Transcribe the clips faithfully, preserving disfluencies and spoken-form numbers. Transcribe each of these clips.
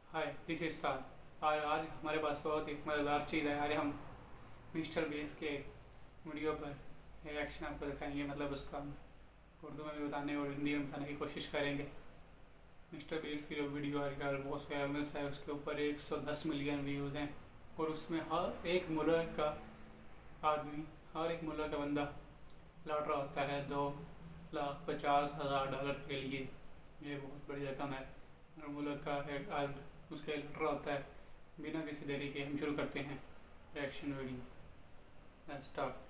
Hi this is सार। और आज हमारे पास बहुत एक मज़ेदार चीज़ है। आज हम मिस्टर बीस के वीडियो पर रिएक्शन आपको दिखाएंगे, मतलब उसका उर्दू में भी बताने और हिंदी में बताने की कोशिश करेंगे। मिस्टर बीस की जो वीडियो आजकल बहुत फेमस है, उसके ऊपर एक सौ दस मिलियन व्यूज़ हैं और उसमें हर एक मुल्क का आदमी, हर एक मुल्क का बंदा लड़ रहा होता है दो लाख पचास हज़ार डॉलर के लिए। ये बहुत बड़ी रकम है और मुल्क का एक आदमी उसके लड़ रहा होता है। बिना किसी देरी के हम शुरू करते हैं रिएक्शन वीडियो। स्टार्ट।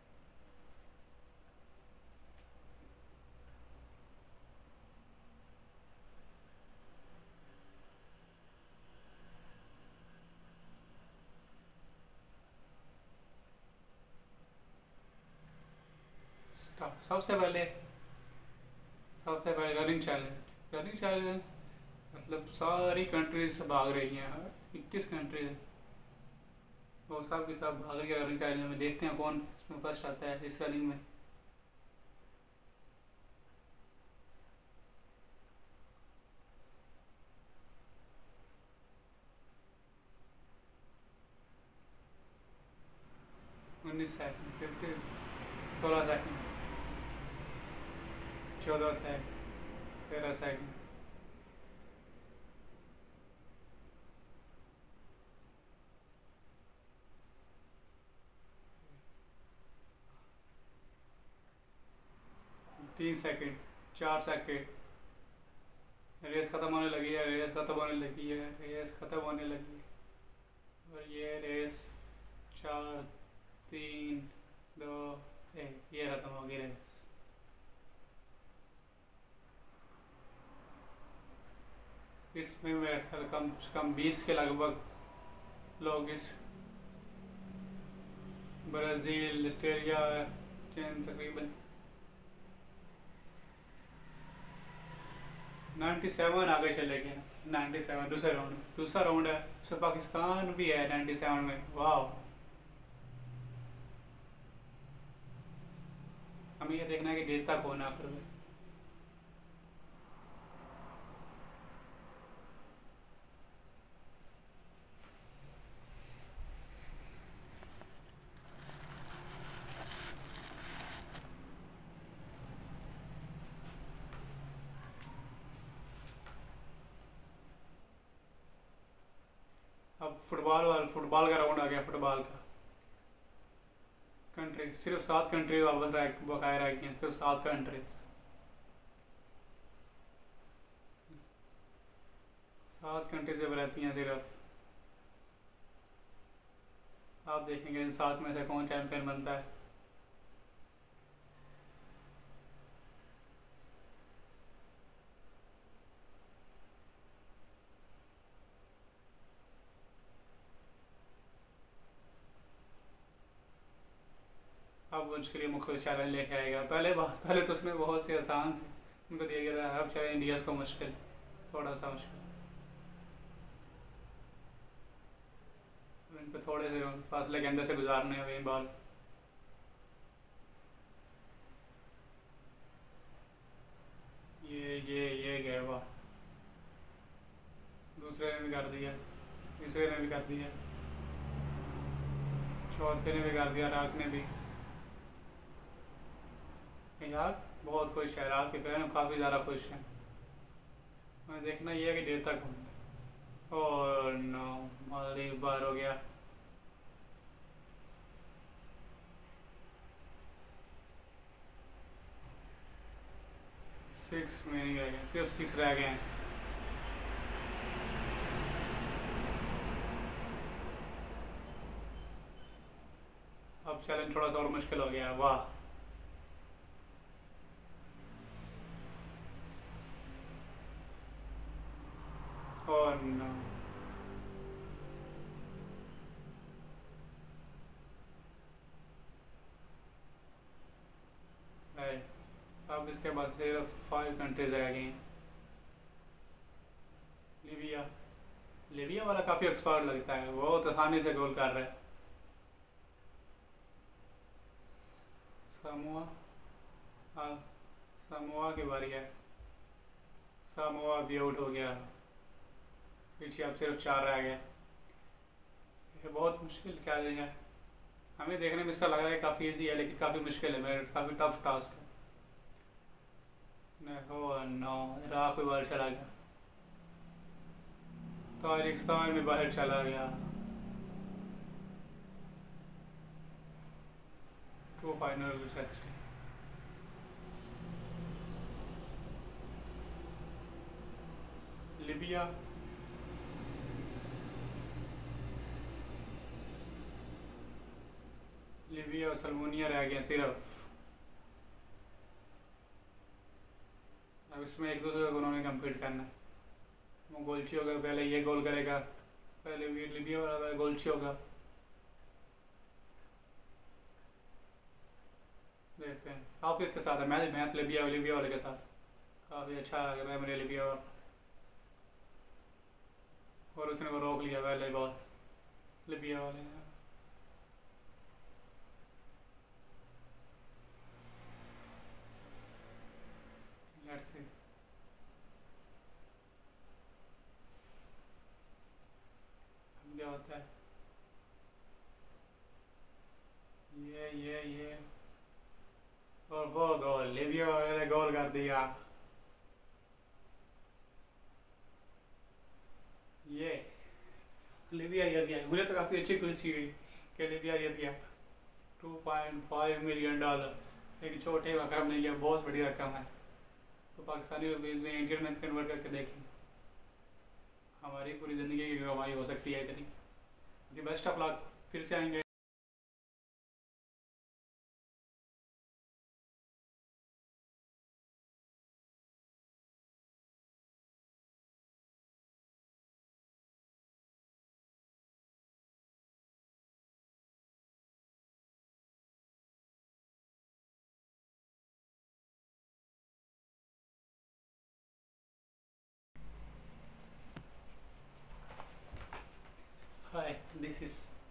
स्टार्ट। सबसे पहले सबसे पहले रनिंग चैलेंज। रनिंग चैलेंज मतलब सारी कंट्रीज से भाग रही हैं, इक्कीस कंट्रीज वो सब के सब भाग रही है रनिंग चैलेंज में। देखते हैं कौन इसमें फर्स्ट आता है इस रनिंग में। उन्नीस सेकंड, फिफ्टी, सोलह सेकंड, चौदह सेकंड, तेरह सेकंड, तीन सेकंड, चार सेकंड। रेस खत्म होने लगी है, रेस खत्म होने लगी है, रेस खत्म होने लगी है। और ये रेस चार, तीन, दो, एक, ये खत्म हो गई रेस। इसमें मेरे ख्याल कम से कम बीस के लगभग लोग इस ब्राज़ील, ऑस्ट्रेलिया, चीन तकरीबन सत्तानवे आगे चले गए। सत्तानवे दूसरे राउंड दूसरा राउंड है, उसमें पाकिस्तान भी है सत्तानवे में। वाह, हमें ये देखना है कि जीतता कौन है आखिर में। अब फुटबॉल वाला फुटबॉल का राउंड आ गया। फुटबॉल का कंट्री सिर्फ सात कंट्री वापस बकाया रह गई हैं, सिर्फ सात कंट्रीज। सात कंट्री से रहती हैं सिर्फ। आप देखेंगे इन सात में से कौन चैंपियन बनता है। अब उसके लिए मुख्य चैलेंज लेके आएगा। पहले बहुत पहले तो उसने बहुत से आसान से उनको दिया गया था, अब चैलेंज दिया उसको मुश्किल, थोड़ा सा मुश्किल। इन पे थोड़े से फासले के अंदर से गुजारने हैं वही बॉल। ये ये ये गया वाह। दूसरे ने भी कर दिया, तीसरे ने भी कर दिया, चौथे ने भी कर दिया, राग ने भी। यार बहुत खुश है, राग के पेरेंट्स काफ़ी ज़्यादा खुश हैं। मैं देखना ये है कि देर तक होंगे। और नो, मालदीव बार हो गया। सिक्स में नहीं रह गए, सिर्फ सिक्स रह गए हैं। अब चैलेंज थोड़ा सा और मुश्किल हो गया। वाह, और नो, अब इसके बाद सिर्फ फाइव कंट्रीज रह गई हैं। लीबिया, लीबिया वाला काफ़ी एक्सपर्ट लगता है, बहुत आसानी से गोल कर रहा है। सामोआ, हाँ सामोआ की बारी है। सामोआ भी आउट हो गया। पीछे अब सिर्फ चार रह गए। ये बहुत मुश्किल चैलेंज है। हमें देखने में ऐसा लग रहा है काफ़ी इजी है, लेकिन काफ़ी मुश्किल है, मेरे काफ़ी टफ टास्क है। हो नो, राह कोई बाहर चला गया, ताजिकिस्तान में बाहर चला गया। To final research. Libya, Libya और सल्मोनिया रह गया सिर्फ। अब इसमें एक दूसरे को उन्होंने कम्पीट करना है। वो गोलची होगा, पहले ये गोल करेगा, पहले भी लिबिया वाला गोलची होगा। देखते हैं आप किसके साथ है। मैं मैथ लिबिया लिबिया वाले के साथ काफ़ी अच्छा लग रहा है मेरे लिबिया वाला। और उसने वो रोक लिया पहले बॉल लिबिया वाले ने। Let's see. क्या होता है। ये ये ये और वो गोल, लिबिया वाले ने गोल कर दिया। ये लिबिया ये दिया, मुझे तो काफ़ी अच्छी खुशी हुई कि लिबिया ये दिया। Two point five million dollar एक छोटे रकम नहीं है, बहुत बड़ी रकम है। तो पाकिस्तानी रुपीज़ में इंडियन में कन्वर्ट करके देखें, हमारी पूरी ज़िंदगी की कमाई हो सकती है इतनी। बेस्ट ऑफ लक, फिर से आएंगे। Hi, this is